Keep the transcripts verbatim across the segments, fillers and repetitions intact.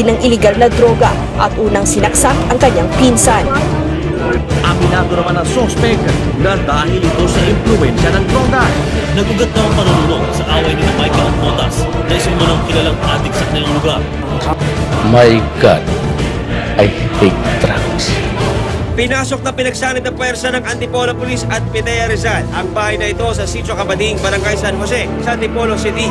din ng iligal na droga at unang sinaksak ang kanyang pinsan. Aminado naman ang suspect na dahil ito sa impluwensya ng droga. Nagugat daw ang panunulong sa away ni Michael at Motas na isang manong kilalang adik sa kanilang lugar. My God, I hate drugs. Pinasok na pinagsanib ng puwersa ng Antipolo Police at Pidea Rizal ang bahay na ito sa Sitio Cabading, Barangay San Jose, sa Antipolo City.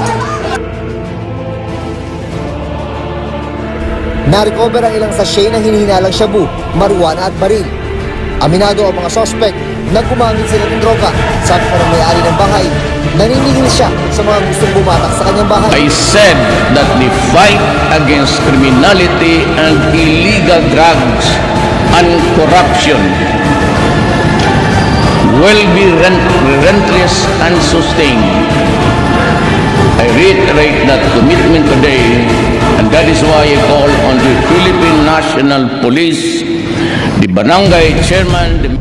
Na-recover ang ilang sachet na hinihinalang shabu, marijuana at baril. Aminado ang mga sospek na gumamit sila ng droga. Sabi pa ng may-ari ng bahay, naniningil siya sa mga gustong bumatak sa kanyang bahay. I said that the fight against criminality and illegal drugs and corruption will be relentless and sustained. I reiterate that commitment today, and that is why I call on the Philippine National Police, the barangay chairman, the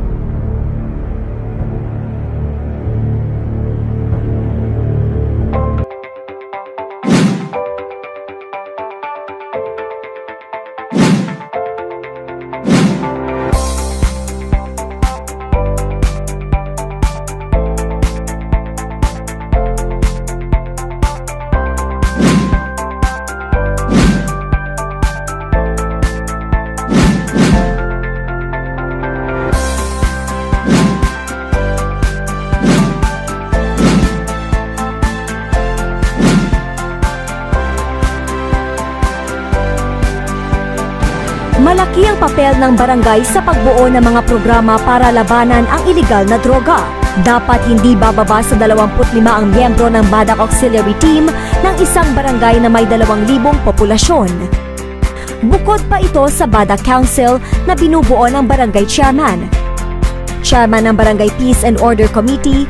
Malaki ang papel ng barangay sa pagbuo ng mga programa para labanan ang iligal na droga. Dapat hindi bababa sa dalawampu't lima ang miyembro ng Badak Auxiliary Team ng isang barangay na may dalawang libong populasyon. Bukod pa ito sa Badak Council na binubuo ng barangay chairman, chairman ng Barangay Peace and Order Committee,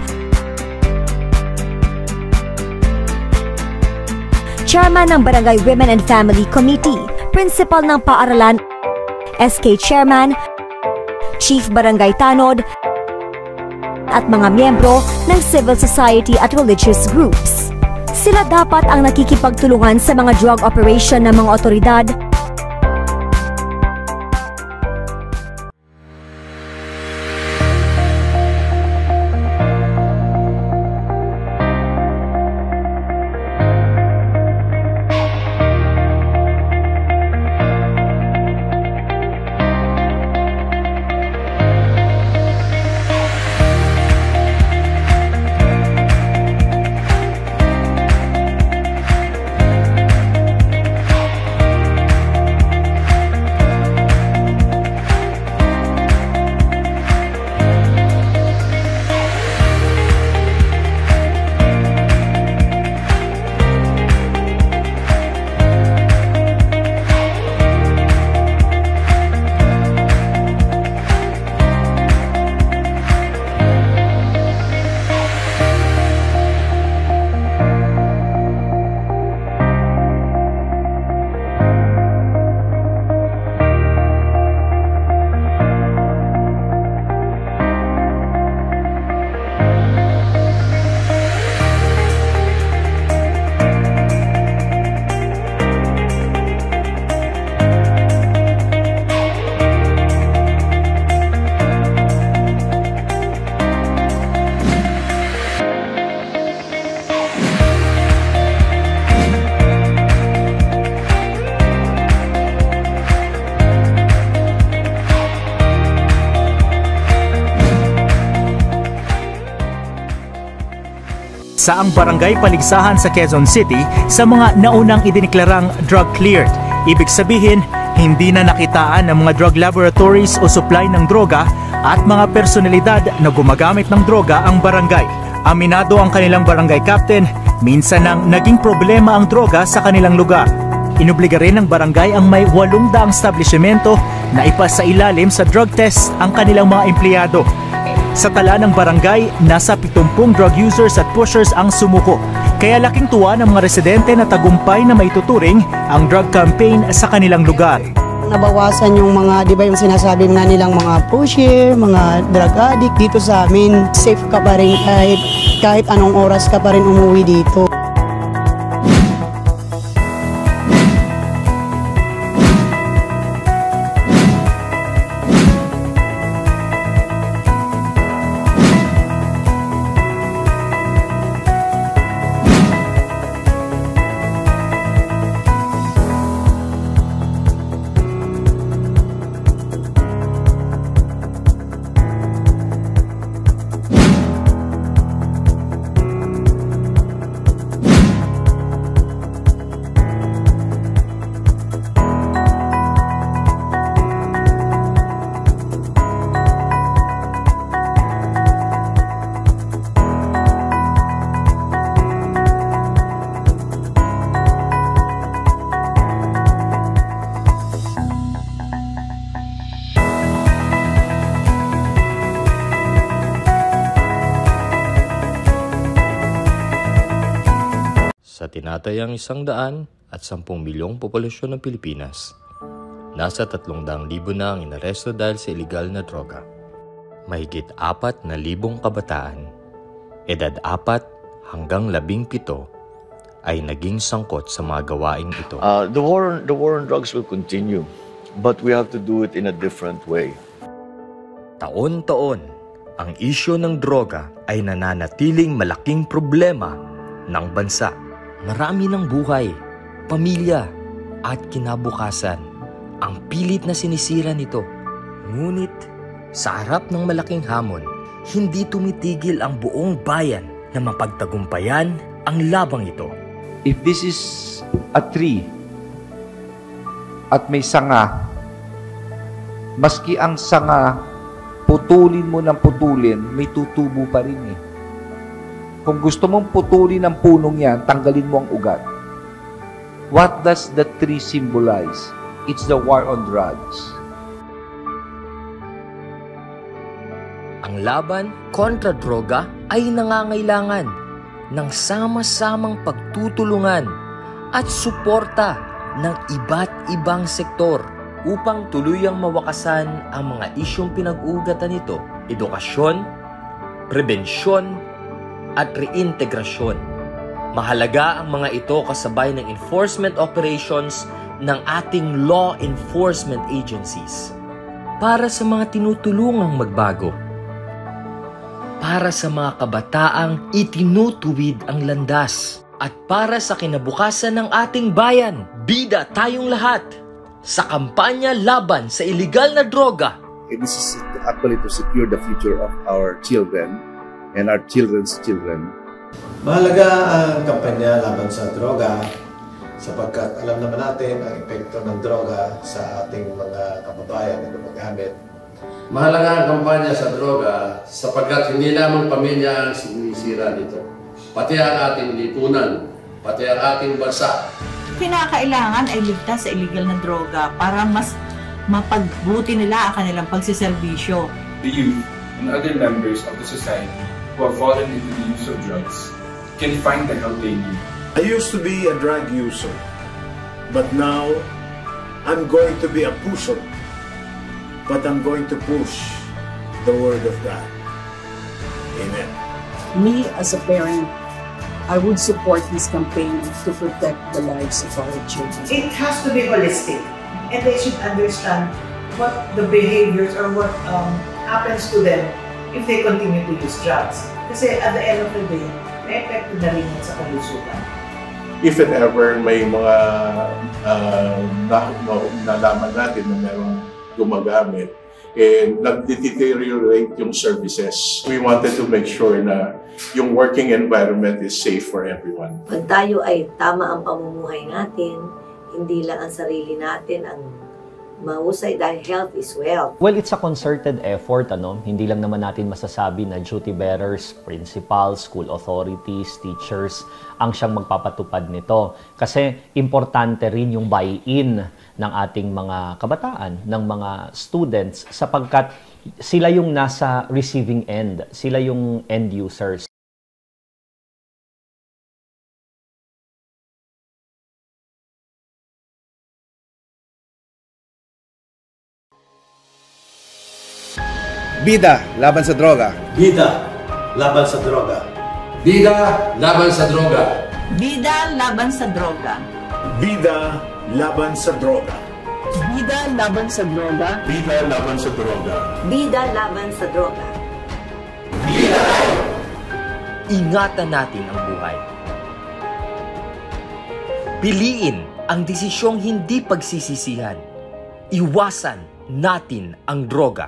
chairman ng Barangay Women and Family Committee, principal ng paaralan, S K Chairman, Chief Barangay Tanod, at mga miyembro ng civil society at religious groups. Sila dapat ang nakikipagtulungan sa mga drug operation ng mga otoridad, sa ang barangay Paligsahan sa Quezon City sa mga naunang idineklarang drug cleared. Ibig sabihin, hindi na nakitaan ng mga drug laboratories o supply ng droga at mga personalidad na gumagamit ng droga ang barangay. Aminado ang kanilang barangay captain, minsan nang naging problema ang droga sa kanilang lugar. Inobliga rin ng barangay ang may walong daang establishmento na ipasa ilalim sa drug test ang kanilang mga empleyado. Sa tala ng barangay, nasa pitongpung drug users at pushers ang sumuko. Kaya laking tuwa ng mga residente na tagumpay na maituturing ang drug campaign sa kanilang lugar. Nabawasan yung mga, di ba yung sinasabi nga nilang mga pusher, mga drug addict dito sa amin. Safe ka pa rin kahit, kahit anong oras ka pa rin umuwi dito. tinatayang isang daan at sampung milyong populasyon ng Pilipinas, nasa tatlong daang libo na ang inaresto dahil sa iligal na droga. Mahigit apat na libong kabataan, edad apat hanggang labing pito, ay naging sangkot sa mga gawaing ito. Uh, the war, the war on drugs will continue, but we have to do it in a different way. Taon-taon, ang isyu ng droga ay nananatiling malaking problema ng bansa. Marami ng buhay, pamilya, at kinabukasan ang pilit na sinisira nito. Ngunit, sa harap ng malaking hamon, hindi tumitigil ang buong bayan na mapagtagumpayan ang labang ito. If this is a tree at may sanga, maski ang sanga, putulin mo ng putulin, may tutubo pa rin eh. Kung gusto mong putulin ang punong yan, tanggalin mo ang ugat. What does the tree symbolize? It's the war on drugs. Ang laban kontra droga ay nangangailangan ng sama-samang pagtutulungan at suporta ng iba't ibang sektor upang tuluyang mawakasan ang mga isyong pinag-ugatan nito: edukasyon, prebensyon, at reintegrasyon. Mahalaga ang mga ito kasabay ng enforcement operations ng ating law enforcement agencies para sa mga tinutulungang magbago, para sa mga kabataang itinutuwid ang landas, at para sa kinabukasan ng ating bayan. Bida tayong lahat sa kampanya laban sa iligal na droga. This is actually to secure the future of our children and our children's children. Mahalaga ang kampanya laban sa droga sapagkat alam naman natin ang epekto ng droga sa ating mga kababayan na gumagamit. Mahalaga ang kampanya sa droga sapagkat hindi lamang pamilya ang sinisira nito, pati ang ating lipunan, pati ang ating bansa. Kinakailangan ay ligtas sa illegal na droga para mas mapagbuti nila ang kanilang pagsiservisyo. The youth and other members of the society who have fallen into the use of drugs can find the help they need. I used to be a drug user, but now I'm going to be a pusher. But I'm going to push the word of God. Amen. Me as a parent, I would support this campaign to protect the lives of our children. It has to be holistic, and they should understand what the behaviors or what um, happens to them if they continue to use drugs. Kasi at the end of the day, may epekto na rin sa kalusugan. If and ever may mga uh, na, na, nalaman natin na merong gumagamit and nag-deteriorate yung services, we wanted to make sure na yung working environment is safe for everyone. Pag tayo ay tama ang pamumuhay natin, hindi lang ang sarili natin ang mahusay dahil health is wealth. Well, it's a concerted effort, ano? Hindi lang naman natin masasabi na duty bearers, principals, school authorities, teachers ang siyang magpapatupad nito. Kasi importante rin yung buy-in ng ating mga kabataan, ng mga students, sapagkat sila yung nasa receiving end, sila yung end users. Bida laban sa droga. Bida laban sa droga. Bida laban sa droga. Bida laban sa droga. Bida laban sa droga. Bida laban sa droga. Bida laban sa droga. Bida laban sa droga. Bida! Ingatan natin ang buhay. Piliin ang desisyong hindi pagsisisihan. Iwasan natin ang droga.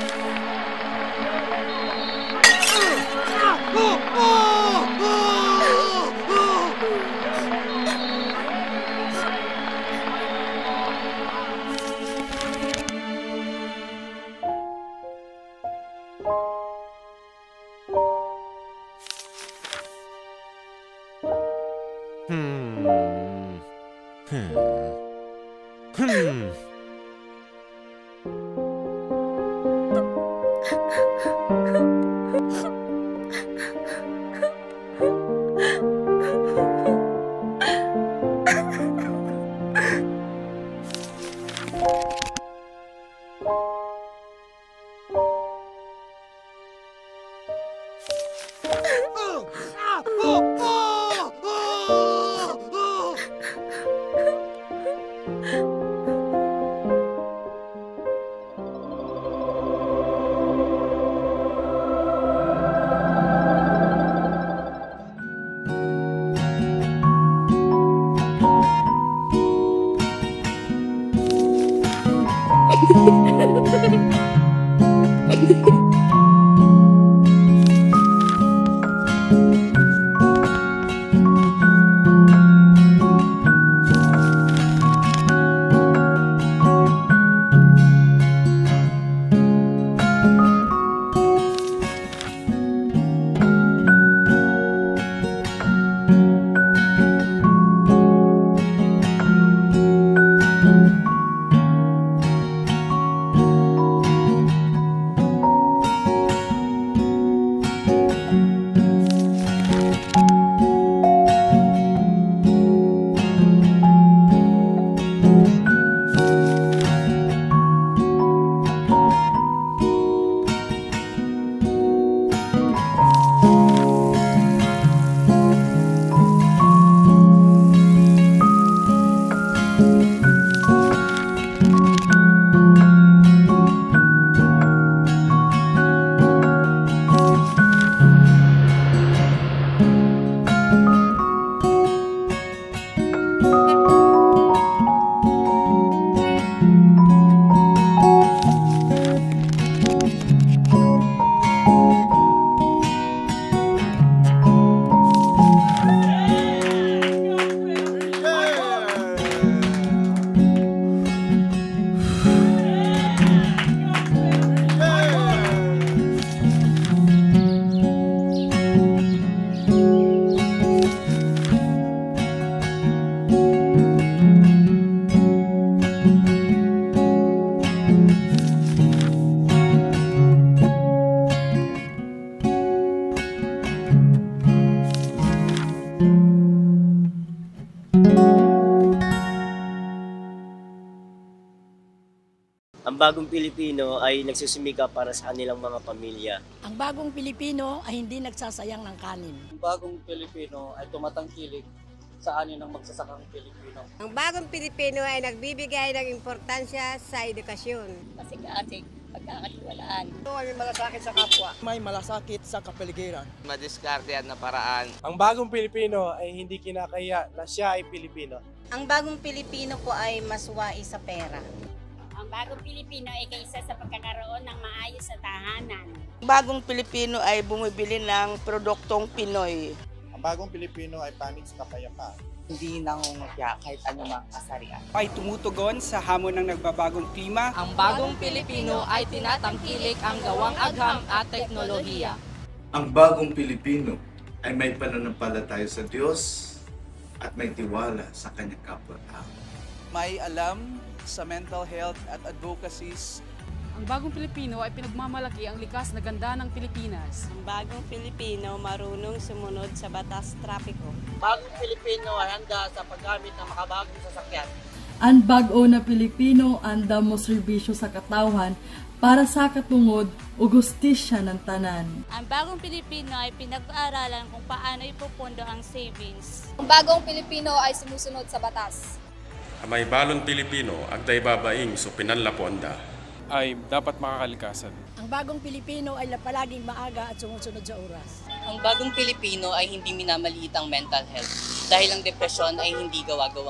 Ang bagong Pilipino ay nagsusumika para sa kanilang mga pamilya. Ang bagong Pilipino ay hindi nagsasayang ng kanin. Ang bagong Pilipino ay tumatangkilik sa ani ng magsasakang Pilipino. Ang bagong Pilipino ay nagbibigay ng importansya sa edukasyon. Masig-asig, pagkakatiwalaan. May malasakit sa kapwa. May malasakit sa kapaligiran. Madiskartehan na paraan. Ang bagong Pilipino ay hindi kinakaya na siya ay Pilipino. Ang bagong Pilipino po ay mas wais sa pera. Ang bagong Pilipino ay kaisa sa pagkakaroon ng maayos na tahanan. Ang bagong Pilipino ay bumibili ng produktong Pinoy. Ang bagong Pilipino ay panig sa kapayapaan. Hindi nangungutya kahit anumang kasarian. Ay tumutugon sa hamon ng nagbabagong klima. Ang bagong Pilipino ay tinatangkilik ang gawang agham at teknolohiya. Ang bagong Pilipino ay may pananampalataya sa Diyos at may tiwala sa kanyang kapwa-tao. May alam sa mental health at advocacies. Ang bagong Pilipino ay pinagmamalaki ang likas na ganda ng Pilipinas. Ang bagong Pilipino marunong sumunod sa batas trapiko. Bagong Pilipino ay handa sa paggamit ng makabagong sasakyan. Ang bago na Pilipino anda mo serbisyo sa katawhan para sa katungod o gustisya ng tanan. Ang bagong Pilipino ay pinag-aaralan kung paano ipupundo ang savings. Ang bagong Pilipino ay sumusunod sa batas. Ang may balon Pilipino ang daybabaing so pinanlaponda ay dapat makakalikasan. Ang bagong Pilipino ay palaging maaga at sumusunod sa oras. Ang bagong Pilipino ay hindi minamaliit ang mental health dahil ang depresyon ay hindi gawa-gawang sakit.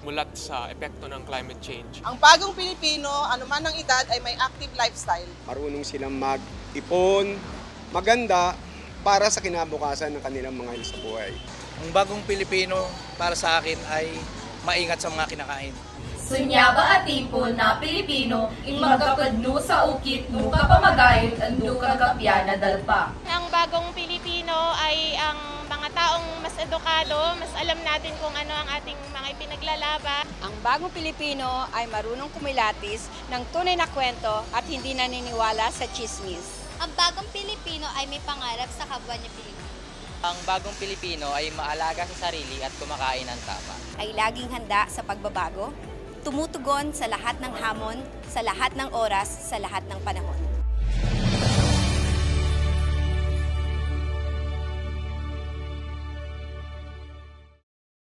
mulat sa epekto ng climate change. Ang bagong Pilipino, anuman ang edad, ay may active lifestyle. Marunong silang mag-ipon, maganda para sa kinabukasan ng kanilang mga sa buhay. Ang bagong Pilipino para sa akin ay maingat sa mga kinakain. Sunyaba at tipon na Pilipino, in magkakadno sa ukit, nuka pamagayot, ando kagapya na dalpa. Ang bagong Pilipino ay ang mga taong mas edukado, mas alam natin kung ano ang ating mga ipinaglalaban. Ang bagong Pilipino ay marunong kumilatis ng tunay na kwento at hindi naniniwala sa chismis. Ang bagong Pilipino ay may pangarap sa kapwa niya Pilipino. Ang bagong Pilipino ay maalaga sa sarili at kumakain ng tama. Ay laging handa sa pagbabago, tumutugon sa lahat ng hamon, sa lahat ng oras, sa lahat ng panahon.